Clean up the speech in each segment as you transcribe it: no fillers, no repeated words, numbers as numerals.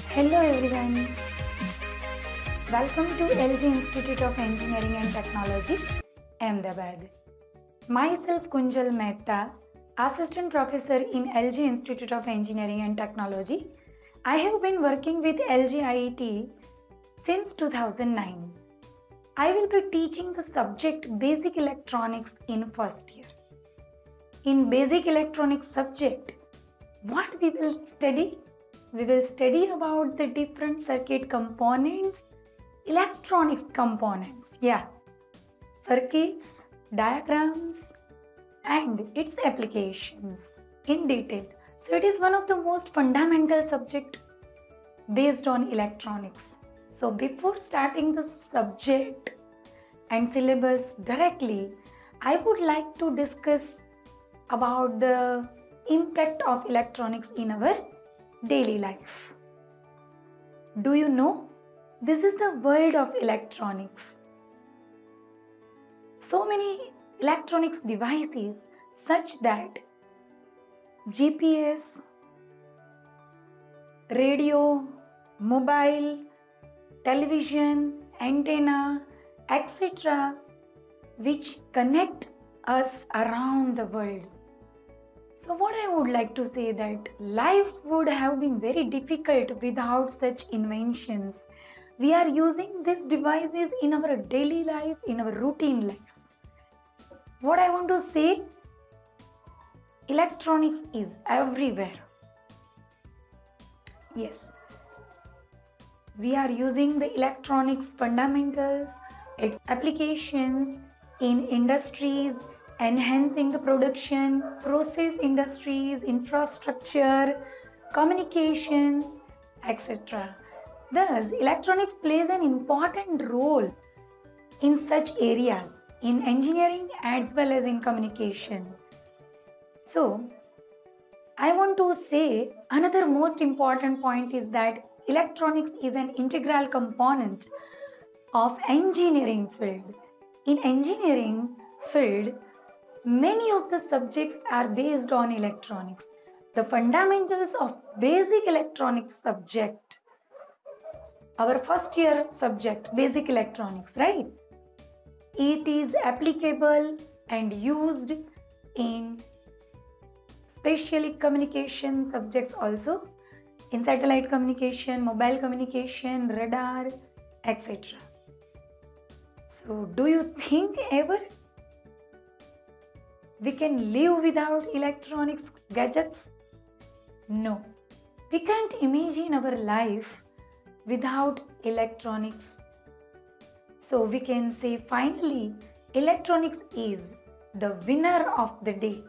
Hello everyone, welcome to LG Institute of Engineering and Technology, Ahmedabad. Myself Kunjal Mehta, Assistant Professor in LG Institute of Engineering and Technology. I have been working with LG IET since 2009. I will be teaching the subject Basic Electronics in first year. In Basic Electronics subject, what we will study? We will study about the different circuit components, electronics components, circuits, diagrams, and its applications in detail. So it is one of the most fundamental subject based on electronics. So before starting the subject and syllabus directly, I would like to discuss about the impact of electronics in our daily life. Do you know? This is the world of electronics. So many electronics devices such that GPS, radio, mobile, television, antenna, etc. which connect us around the world. So what I would like to say that life would have been very difficult without such inventions. We are using these devices in our daily life, in our routine life. What I want to say, electronics is everywhere. Yes, we are using the electronics fundamentals, its applications in industries, enhancing the production, process industries, infrastructure, communications, etc. Thus, electronics plays an important role in such areas, in engineering as well as in communication. So, I want to say another most important point is that electronics is an integral component of engineering field. In engineering field, many of the subjects are based on electronics. The fundamentals of basic electronics subject, our first year subject, basic electronics, right? It is applicable and used in specially communication subjects also, in satellite communication, mobile communication, radar, etc. So, do you think ever we can live without electronics gadgets? No. We can't imagine our life without electronics. So we can say finally, electronics is the winner of the day.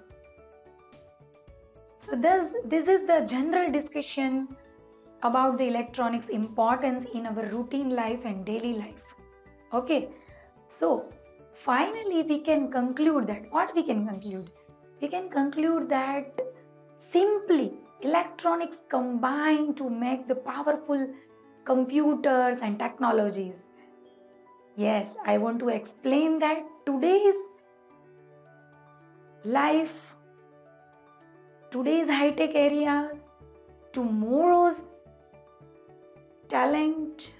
So this is the general discussion about the electronics importance in our routine life and daily life. Okay. So finally, we can conclude that, what we can conclude? We can conclude that simply electronics combine to make the powerful computers and technologies. Yes, I want to explain that today's life, today's high-tech areas, tomorrow's talent,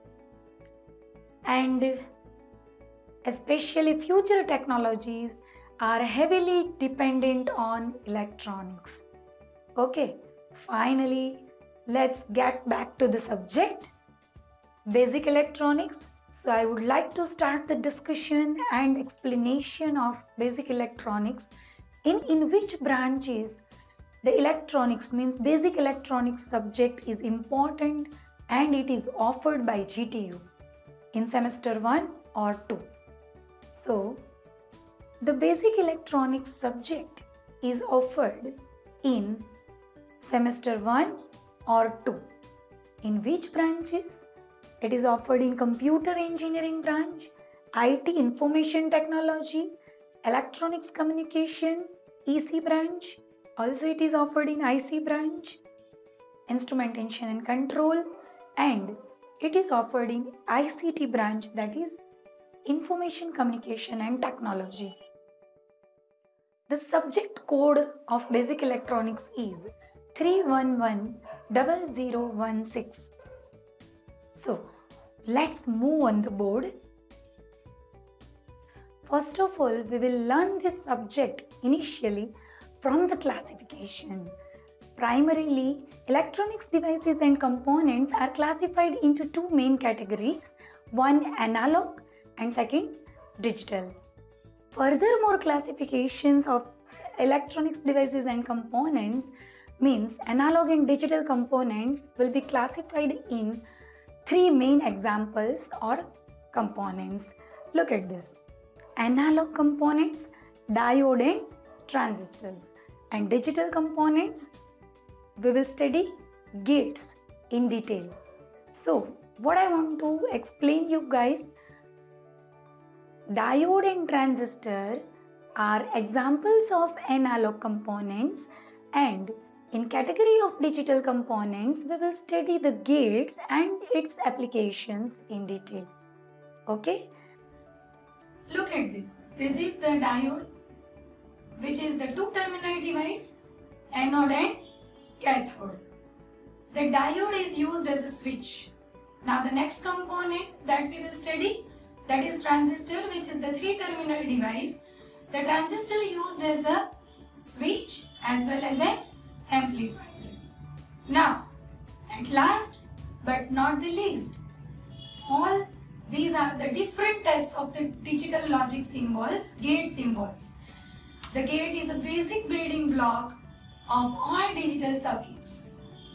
and especially future technologies are heavily dependent on electronics. Okay, finally, let's get back to the subject, basic electronics. So I would like to start the discussion and explanation of basic electronics in which branches the electronics means basic electronics subject is important and it is offered by GTU in semester 1 or 2. So, the basic electronics subject is offered in semester 1 or 2. In which branches? It is offered in computer engineering branch, IT information technology, electronics communication, EC branch. Also it is offered in IC branch, instrumentation and control, and it is offered in ICT branch, that is information communication and technology. The subject code of basic electronics is 3110016. So let's move on the board. First of all, we will learn this subject initially from the classification. Primarily, electronics devices and components are classified into two main categories, one analog and second digital. Furthermore, classifications of electronics devices and components means analog and digital components will be classified in three main examples or components. Look at this. Analog components, diode and transistors, and digital components, we will study gates in detail. So what I want to explain you guys, diode and transistor are examples of analog components, and in category of digital components we will study the gates and its applications in detail. Okay? Look at this. This is the diode, which is the two-terminal device, anode and cathode. The diode is used as a switch. Now the next component that we will study, that is transistor, which is the three-terminal device. The transistor used as a switch as well as an amplifier. Now, at last but not the least, all these are the different types of the digital logic symbols, gate symbols. The gate is a basic building block of all digital circuits.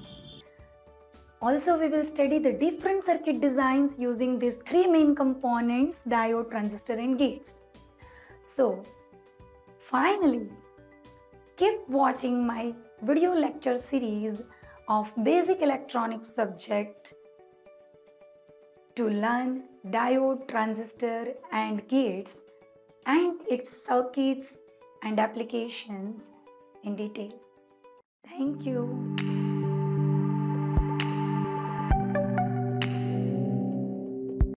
Also, we will study the different circuit designs using these three main components, diode, transistor and gates. So, finally, keep watching my video lecture series of basic electronics subject to learn diode, transistor and gates and its circuits and applications in detail. Thank you.